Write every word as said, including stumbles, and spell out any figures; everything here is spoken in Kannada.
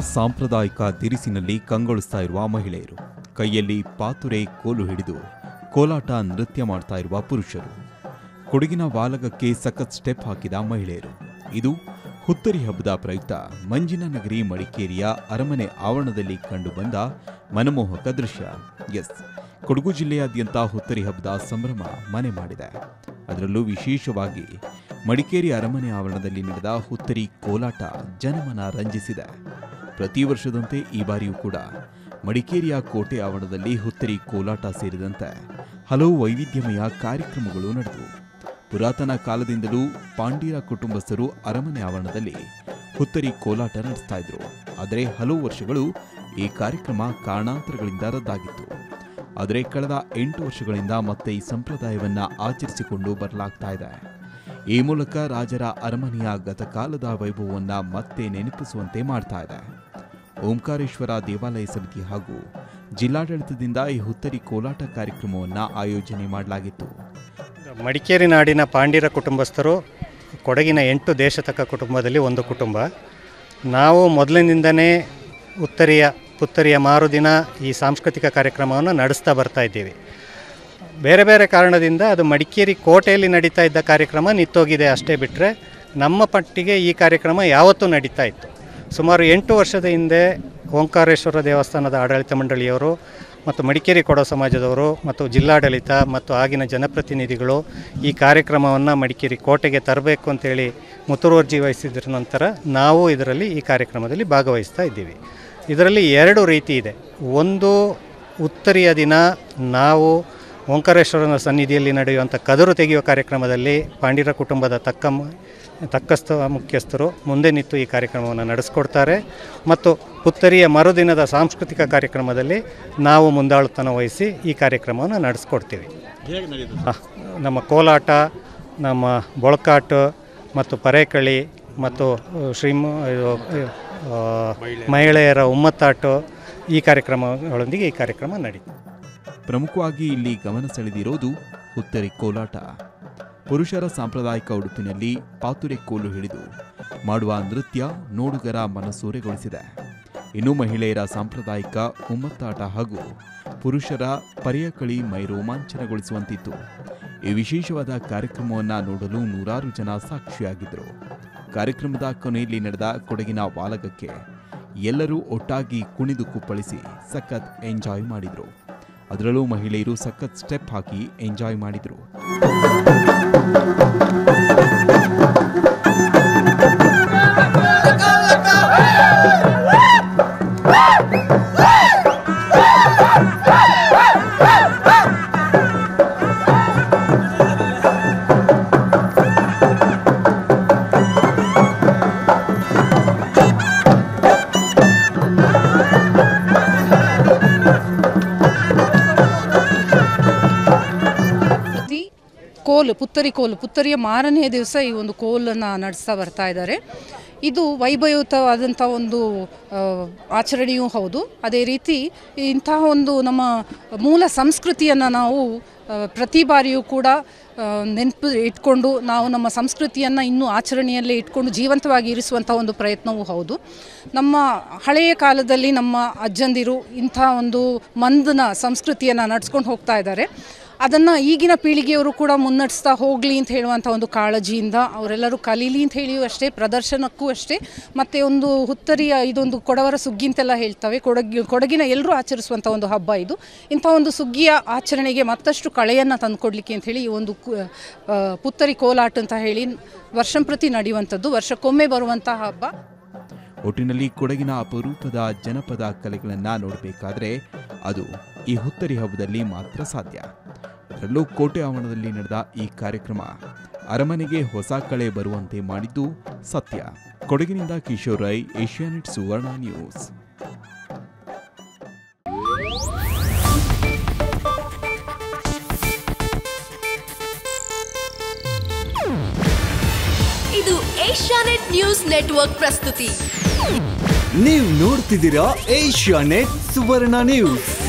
ಸಾಂಪ್ರದಾಯಿಕ ದಿರಿಸಿನಲ್ಲಿ ಕಂಗೊಳಿಸ್ತಾ ಇರುವ ಮಹಿಳೆಯರು, ಕೈಯಲ್ಲಿ ಪಾತುರೆ ಕೋಲು ಹಿಡಿದು ಕೋಲಾಟ ನೃತ್ಯ ಮಾಡ್ತಾ ಇರುವ ಪುರುಷರು, ಕೊಡಗಿನ ವಾಲಗಕ್ಕೆ ಸಖತ್ ಸ್ಟೆಪ್ ಹಾಕಿದ ಮಹಿಳೆಯರು. ಇದು ಹುತ್ತರಿ ಹಬ್ಬದ ಪ್ರಯುಕ್ತ ಮಂಜಿನ ನಗರಿ ಮಡಿಕೇರಿಯ ಅರಮನೆ ಆವರಣದಲ್ಲಿ ಕಂಡುಬಂದ ಮನಮೋಹಕ ದೃಶ್ಯ. ಎಸ್, ಕೊಡಗು ಜಿಲ್ಲೆಯಾದ್ಯಂತ ಹುತ್ತರಿ ಹಬ್ಬದ ಸಂಭ್ರಮ ಮನೆ ಮಾಡಿದೆ. ಅದರಲ್ಲೂ ವಿಶೇಷವಾಗಿ ಮಡಿಕೇರಿ ಅರಮನೆ ಆವರಣದಲ್ಲಿ ನಡೆದ ಹುತ್ತರಿ ಕೋಲಾಟ ಜನಮನ ರಂಜಿಸಿದೆ. ಪ್ರತಿ ವರ್ಷದಂತೆ ಈ ಬಾರಿಯೂ ಕೂಡ ಮಡಿಕೇರಿಯ ಕೋಟೆ ಆವರಣದಲ್ಲಿ ಹುತ್ತರಿ ಕೋಲಾಟ ಸೇರಿದಂತೆ ಹಲವು ವೈವಿಧ್ಯಮಯ ಕಾರ್ಯಕ್ರಮಗಳು ನಡೆದವು. ಪುರಾತನ ಕಾಲದಿಂದಲೂ ಪಾಂಡ್ಯರ ಕುಟುಂಬಸ್ಥರು ಅರಮನೆ ಆವರಣದಲ್ಲಿ ಹುತ್ತರಿ ಕೋಲಾಟ ನಡೆಸ್ತಾ ಇದ್ರು. ಆದರೆ ಹಲವು ವರ್ಷಗಳು ಈ ಕಾರ್ಯಕ್ರಮ ಕಾರಣಾಂತರಗಳಿಂದ ರದ್ದಾಗಿತ್ತು. ಆದರೆ ಕಳೆದ ಎಂಟು ವರ್ಷಗಳಿಂದ ಮತ್ತೆ ಈ ಸಂಪ್ರದಾಯವನ್ನ ಆಚರಿಸಿಕೊಂಡು ಬರಲಾಗ್ತಾ ಇದೆ. ಈ ಮೂಲಕ ರಾಜರ ಅರಮನೆಯ ಗತಕಾಲದ ವೈಭವವನ್ನು ಮತ್ತೆ ನೆನಪಿಸುವಂತೆ ಮಾಡ್ತಾ ಇದೆ. ಓಂಕಾರೇಶ್ವರ ದೇವಾಲಯ ಸಮಿತಿ ಹಾಗೂ ಜಿಲ್ಲಾಡಳಿತದಿಂದ ಈ ಹುತ್ತರಿ ಕೋಲಾಟ ಕಾರ್ಯಕ್ರಮವನ್ನು ಆಯೋಜನೆ ಮಾಡಲಾಗಿತ್ತು. ಮಡಿಕೇರಿ ನಾಡಿನ ಪಾಂಡ್ಯರ ಕುಟುಂಬಸ್ಥರು ಕೊಡಗಿನ ಎಂಟು ದೇಶತಕ ಕುಟುಂಬದಲ್ಲಿ ಒಂದು ಕುಟುಂಬ. ನಾವು ಮೊದಲಿನಿಂದನೇ ಉತ್ತರಿಯ ಪುತ್ತರಿಯ ಮಾರುದಿನ ಈ ಸಾಂಸ್ಕೃತಿಕ ಕಾರ್ಯಕ್ರಮವನ್ನು ನಡೆಸ್ತಾ ಬರ್ತಾ ಇದ್ದೀವಿ. ಬೇರೆ ಬೇರೆ ಕಾರಣದಿಂದ ಅದು ಮಡಿಕೇರಿ ಕೋಟೆಯಲ್ಲಿ ನಡೀತಾ ಇದ್ದ ಕಾರ್ಯಕ್ರಮ ನಿಂತೋಗಿದೆ ಅಷ್ಟೇ ಬಿಟ್ಟರೆ ನಮ್ಮ ಪಟ್ಟಿಗೆ ಈ ಕಾರ್ಯಕ್ರಮ ಯಾವತ್ತೂ ನಡೀತಾ ಇತ್ತು. ಸುಮಾರು ಎಂಟು ವರ್ಷದ ಹಿಂದೆ ಓಂಕಾರೇಶ್ವರ ದೇವಸ್ಥಾನದ ಆಡಳಿತ ಮಂಡಳಿಯವರು ಮತ್ತು ಮಡಿಕೇರಿ ಕೊಡವ ಸಮಾಜದವರು ಮತ್ತು ಜಿಲ್ಲಾಡಳಿತ ಮತ್ತು ಆಗಿನ ಜನಪ್ರತಿನಿಧಿಗಳು ಈ ಕಾರ್ಯಕ್ರಮವನ್ನು ಮಡಿಕೇರಿ ಕೋಟೆಗೆ ತರಬೇಕು ಅಂತೇಳಿ ಮುತುವರ್ಜಿ ವಹಿಸಿದ್ರ ನಂತರ ನಾವು ಇದರಲ್ಲಿ ಈ ಕಾರ್ಯಕ್ರಮದಲ್ಲಿ ಭಾಗವಹಿಸ್ತಾ ಇದ್ದೀವಿ. ಇದರಲ್ಲಿ ಎರಡು ರೀತಿ ಇದೆ. ಒಂದು, ಉತ್ತರಿಯ ದಿನ ನಾವು ಓಂಕಾರೇಶ್ವರನ ಸನ್ನಿಧಿಯಲ್ಲಿ ನಡೆಯುವಂಥ ಕದರು ತೆಗೆಯುವ ಕಾರ್ಯಕ್ರಮದಲ್ಲಿ ಪಾಂಡ್ಯರ ಕುಟುಂಬದ ತಕ್ಕ ತಕ್ಕಸ್ಥ ಮುಖ್ಯಸ್ಥರು ಮುಂದೆ ನಿಂತು ಈ ಕಾರ್ಯಕ್ರಮವನ್ನು ನಡೆಸ್ಕೊಡ್ತಾರೆ. ಮತ್ತು ಪುತ್ತರಿಯ ಮರುದಿನದ ಸಾಂಸ್ಕೃತಿಕ ಕಾರ್ಯಕ್ರಮದಲ್ಲಿ ನಾವು ಮುಂದಾಳುತನ ವಹಿಸಿ ಈ ಕಾರ್ಯಕ್ರಮವನ್ನು ನಡೆಸ್ಕೊಡ್ತೀವಿ. ನಮ್ಮ ಕೋಲಾಟ, ನಮ್ಮ ಬೊಳಕಾಟು ಮತ್ತು ಪರೇಕಳಿ ಮತ್ತು ಶ್ರೀಮ ಮಹಿಳೆಯರ ಉಮ್ಮತ್ತಾಟು ಈ ಕಾರ್ಯಕ್ರಮಗಳೊಂದಿಗೆ ಈ ಕಾರ್ಯಕ್ರಮ ನಡೀತದೆ. ಪ್ರಮುಖವಾಗಿ ಇಲ್ಲಿ ಗಮನ ಸೆಳೆದಿರೋದು ಹುತ್ತರಿ ಕೋಲಾಟ. ಪುರುಷರ ಸಾಂಪ್ರದಾಯಿಕ ಉಡುಪಿನಲ್ಲಿ ಪಾತುರೆ ಕೋಲು ಹಿಡಿದು ಮಾಡುವ ನೃತ್ಯ ನೋಡುಗರ ಮನಸೂರೆಗೊಳಿಸಿದೆ. ಇನ್ನು ಮಹಿಳೆಯರ ಸಾಂಪ್ರದಾಯಿಕ ಉಮ್ಮತ್ತಾಟ ಹಾಗೂ ಪುರುಷರ ಪರ್ಯಕಳಿ ಮೈ ರೋಮಾಂಚನಗೊಳಿಸುವಂತಿತ್ತು. ಈ ವಿಶೇಷವಾದ ಕಾರ್ಯಕ್ರಮವನ್ನು ನೋಡಲು ನೂರಾರು ಜನ ಸಾಕ್ಷಿಯಾಗಿದ್ದರು. ಕಾರ್ಯಕ್ರಮದ ಕೊನೆಯಲ್ಲಿ ನಡೆದ ಕೊಡಗಿನ ವಾಲಗಕ್ಕೆ ಎಲ್ಲರೂ ಒಟ್ಟಾಗಿ ಕುಣಿದು ಕುಪ್ಪಳಿಸಿ ಸಖತ್ ಎಂಜಾಯ್ ಮಾಡಿದರು. ಅದರಲ್ಲೂ ಮಹಿಳೆಯರು ಸಖತ್ ಸ್ಟೆಪ್ ಹಾಕಿ ಎಂಜಾಯ್ ಮಾಡಿದರು. ಕೋಲು, ಪುತ್ತರಿ ಕೋಲು, ಪುತ್ತರಿಯ ಮಾರನೆಯ ದಿವಸ ಈ ಒಂದು ಕೋಲನ್ನು ನಡೆಸ್ತಾ ಬರ್ತಾ ಇದ್ದಾರೆ. ಇದು ವೈಭವಯುತವಾದಂಥ ಒಂದು ಆಚರಣೆಯೂ ಹೌದು. ಅದೇ ರೀತಿ ಇಂತಹ ಒಂದು ನಮ್ಮ ಮೂಲ ಸಂಸ್ಕೃತಿಯನ್ನು ನಾವು ಪ್ರತಿ ಬಾರಿಯೂ ಕೂಡ ನೆನಪು ಇಟ್ಕೊಂಡು ನಾವು ನಮ್ಮ ಸಂಸ್ಕೃತಿಯನ್ನು ಇನ್ನೂ ಆಚರಣೆಯಲ್ಲೇ ಇಟ್ಕೊಂಡು ಜೀವಂತವಾಗಿ ಇರಿಸುವಂಥ ಒಂದು ಪ್ರಯತ್ನವೂ ಹೌದು. ನಮ್ಮ ಹಳೆಯ ಕಾಲದಲ್ಲಿ ನಮ್ಮ ಅಜ್ಜಂದಿರು ಇಂಥ ಒಂದು ಮಂದನ ಸಂಸ್ಕೃತಿಯನ್ನು ನಡೆಸ್ಕೊಂಡು ಹೋಗ್ತಾ ಇದ್ದಾರೆ. ಅದನ್ನು ಈಗಿನ ಪೀಳಿಗೆಯವರು ಕೂಡ ಮುನ್ನಡೆಸ್ತಾ ಹೋಗಲಿ ಅಂತ ಹೇಳುವಂಥ ಒಂದು ಕಾಳಜಿಯಿಂದ ಅವರೆಲ್ಲರೂ ಕಲೀಲಿ ಅಂತ ಹೇಳಿಯೂ ಅಷ್ಟೇ, ಪ್ರದರ್ಶನಕ್ಕೂ ಅಷ್ಟೇ, ಮತ್ತು ಒಂದು ಹುತ್ತರಿಯ ಇದೊಂದು ಕೊಡವರ ಸುಗ್ಗಿ ಅಂತೆಲ್ಲ ಹೇಳ್ತವೆ. ಕೊಡಗಿ ಕೊಡಗಿನ ಎಲ್ಲರೂ ಆಚರಿಸುವಂಥ ಒಂದು ಹಬ್ಬ ಇದು. ಇಂಥ ಒಂದು ಸುಗ್ಗಿಯ ಆಚರಣೆಗೆ ಮತ್ತಷ್ಟು ಕಳೆಯನ್ನು ತಂದುಕೊಡ್ಲಿಕ್ಕೆ ಅಂಥೇಳಿ ಈ ಒಂದು ಪುತ್ತರಿ ಕೋಲಾಟ ಅಂತ ಹೇಳಿ ವರ್ಷಂಪ್ರತಿ ನಡೆಯುವಂಥದ್ದು, ವರ್ಷಕ್ಕೊಮ್ಮೆ ಬರುವಂಥ ಹಬ್ಬ. ಒಟ್ಟಿನಲ್ಲಿ ಕೊಡಗಿನ ಅಪರೂಪದ ಜನಪದ ಕಲೆಗಳನ್ನು ನೋಡಬೇಕಾದ್ರೆ ಅದು ಈ ಹುತ್ತರಿ ಹಬ್ಬದಲ್ಲಿ ಮಾತ್ರ ಸಾಧ್ಯ. ಅದರಲ್ಲೂ ಕೋಟೆ ಆವರಣದಲ್ಲಿ ನಡೆದ ಈ ಕಾರ್ಯಕ್ರಮ ಅರಮನೆಗೆ ಹೊಸ ಕಳೆ ಬರುವಂತೆ ಮಾಡಿದ್ದು ಸತ್ಯ. ಕೊಡಗಿನಿಂದ ಕಿಶೋರ್ ರೈ, ಏಷ್ಯಾನೆಟ್ ಸುವರ್ಣ ನ್ಯೂಸ್. ಇದು ಏಷ್ಯಾನೆಟ್ ನ್ಯೂಸ್ ನೆಟ್ವರ್ಕ್ ಪ್ರಸ್ತುತಿ. ನೀವು ನೋಡ್ತಿದ್ದೀರಾ ಏಷ್ಯಾನೆಟ್ ಸುವರ್ಣ ನ್ಯೂಸ್.